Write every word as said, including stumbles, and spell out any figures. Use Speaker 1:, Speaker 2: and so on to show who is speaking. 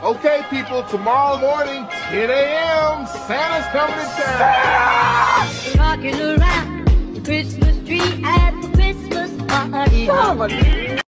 Speaker 1: Okay, people, tomorrow morning, ten A M, Santa's coming to town.
Speaker 2: Rocking around the Christmas tree at the Christmas party.